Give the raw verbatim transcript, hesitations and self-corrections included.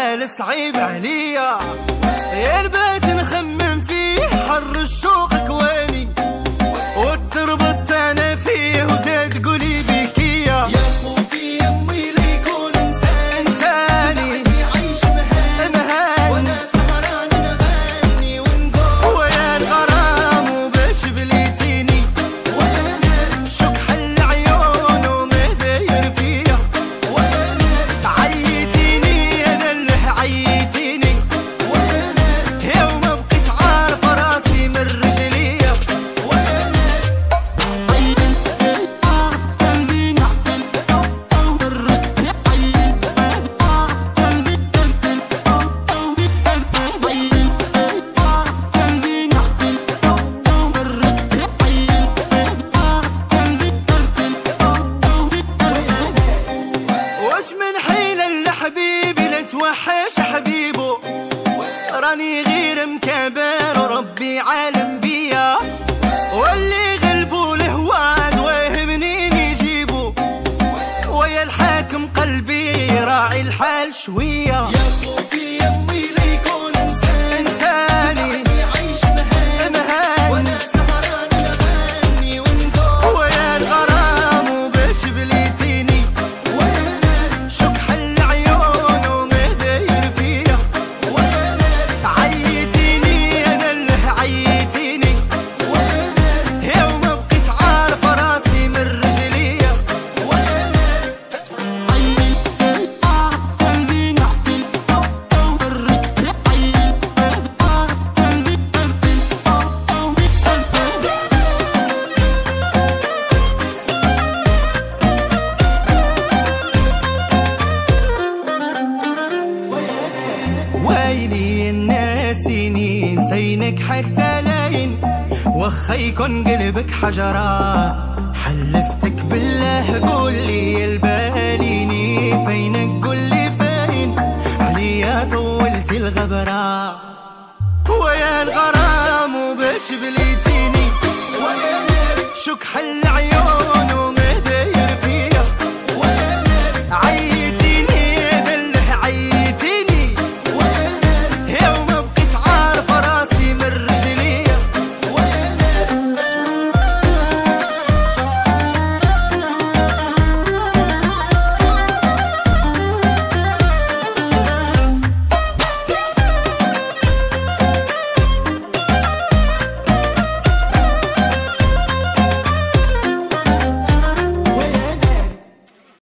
حال صعيب عليا، يا البيت نخمم فيه حر الشوق كواني، وتربط انا فيه وزاد قولي بكيا. يا خوفي يمي ليكون انسان انساني عيش مهان مهان، وانا سهران نغني ونقول ويا الغرام وباش بليتيني، وانا شكح العيون وما داير فيا، وانا عيتيني انا اللي عيتيني، وانا يوم بقيت عارف راسي من رجليا. واش من حيلة لحبيبي لا توحش حبيبو، راني غير مكابر وربي عالم بيا، واللي غلبو الهواد واه منين يجيبو، ويا الحاكم قلبي راعي الحال شوية. يا خوفي يمي ليكون انسان انساني عيش مهان مهان، وانا سهران نغني ونقول ويا الغرام وباش بليتيني، وانا شكح العيون وما داير فيا، وانا عيتيني انا اللي عيتيني، وانا يوم بقيت عارف راسي من رجليا. ويلي الناسيني نسينك حتى لاين، وخا يكون قلبك حجرة، حلفتك بالله قولي الباليني فينك قولي فين، عليا طولتي الغبرة، ويا الغرام وباش بليتيني، وانا شكح العيون